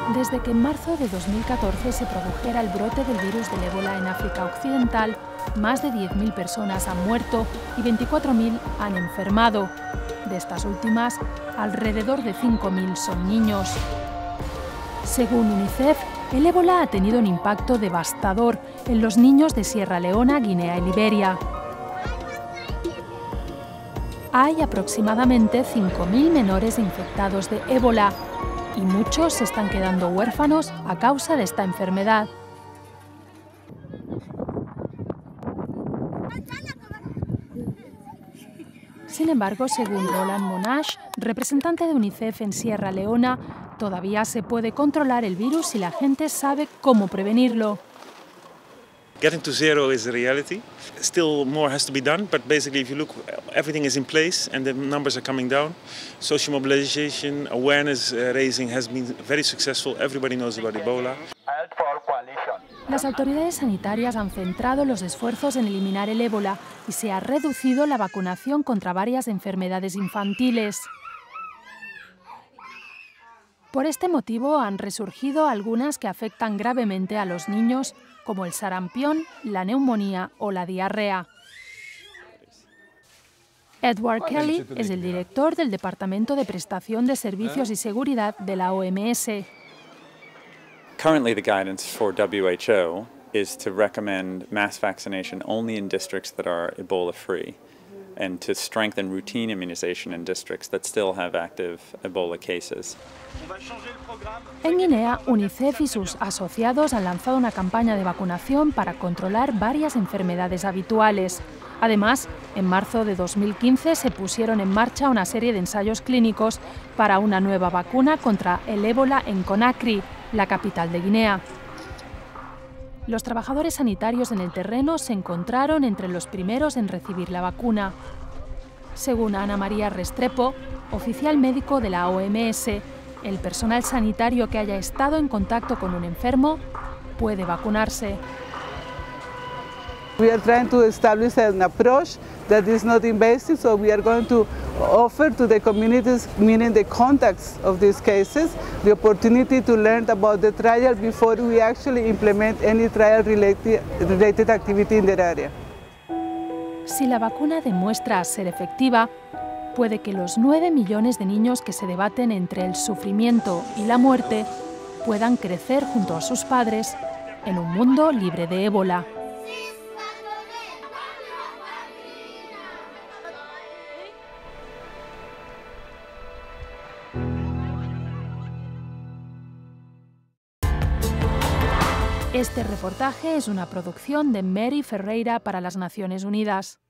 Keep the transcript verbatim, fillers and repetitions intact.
Desde que en marzo de dos mil catorce se produjera el brote del virus del ébola en África Occidental, más de diez mil personas han muerto y veinticuatro mil han enfermado. De estas últimas, alrededor de cinco mil son niños. Según UNICEF, el ébola ha tenido un impacto devastador en los niños de Sierra Leona, Guinea y Liberia. Hay aproximadamente cinco mil menores infectados de ébola y muchos se están quedando huérfanos a causa de esta enfermedad. Sin embargo, según Roland Monash, representante de UNICEF en Sierra Leona, todavía se puede controlar el virus si la gente sabe cómo prevenirlo. Getting to zero is a reality. Still more has to be done, but basically if you look, everything is in place and the numbers are coming down. Social mobilization, awareness raising has been very successful. Everybody knows about Ebola. Las autoridades sanitarias han centrado los esfuerzos en eliminar el ébola y se ha reducido la vacunación contra varias enfermedades infantiles. Por este motivo han resurgido algunas que afectan gravemente a los niños, como el sarampión, la neumonía o la diarrea. Edward Kelly es el director del Departamento de Prestación de Servicios y Seguridad de la O M S. Currently, the guidance for W H O is to recommend mass vaccination only in districts that are Ebola-free and to strengthen routine immunization in districts that still have active Ebola cases. En Guinea, UNICEF y sus asociados han lanzado una campaña de vacunación para controlar varias enfermedades habituales. Además, en marzo de dos mil quince se pusieron en marcha una serie de ensayos clínicos para una nueva vacuna contra el ébola en Conakry, la capital de Guinea. Los trabajadores sanitarios en el terreno se encontraron entre los primeros en recibir la vacuna. Según Ana María Restrepo, oficial médico de la O M S, el personal sanitario que haya estado en contacto con un enfermo puede vacunarse. We are trying to establish an approach that is not invasive, so we are going to offer to the communities, meaning the contacts of these cases, the opportunity to learn about the trial before we actually implement any trial-related related activity in that area. Si la vacuna demuestra ser efectiva, puede que los nueve millones de niños que se debaten entre el sufrimiento y la muerte puedan crecer junto a sus padres en un mundo libre de ébola. Este reportaje es una producción de Mary Ferreira para las Naciones Unidas.